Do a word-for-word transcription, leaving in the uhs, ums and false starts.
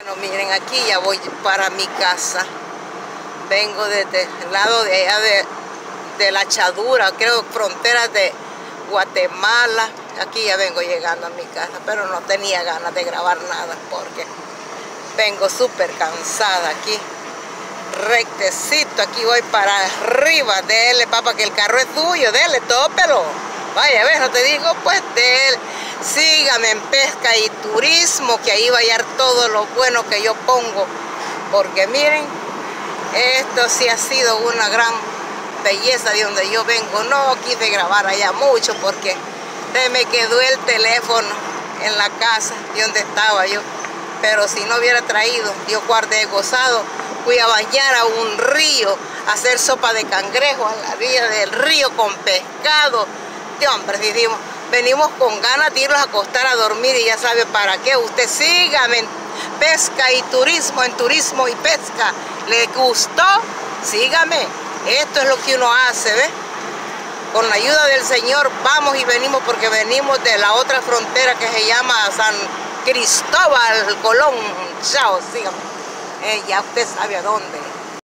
Bueno, miren, aquí ya voy para mi casa. Vengo desde el lado de allá de, de la Chadura, creo, frontera de Guatemala. Aquí ya vengo llegando a mi casa, pero no tenía ganas de grabar nada porque vengo súper cansada aquí. Rectecito, aquí voy para arriba. Dele, papá, que el carro es tuyo, dele, tópelo. Vaya, a ver, no te digo, pues, dele. Sígame en Pesca y Turismo, que ahí va a hallar todo lo bueno que yo pongo. Porque miren, esto sí ha sido una gran belleza de donde yo vengo. No quise grabar allá mucho porque se me quedó el teléfono en la casa de donde estaba yo. Pero si no hubiera traído, yo guardé gozado. Fui a bañar a un río, a hacer sopa de cangrejo a la orilla del río con pescado. De hombre, decimos, venimos con ganas de irnos a acostar a dormir y ya sabe para qué. Usted sígame en Pesca y Turismo, en Turismo y Pesca. ¿Le gustó? Sígame. Esto es lo que uno hace, ¿ves? Con la ayuda del Señor vamos y venimos porque venimos de la otra frontera que se llama San Cristóbal Colón. Chao, sígame. Eh, ya usted sabe a dónde.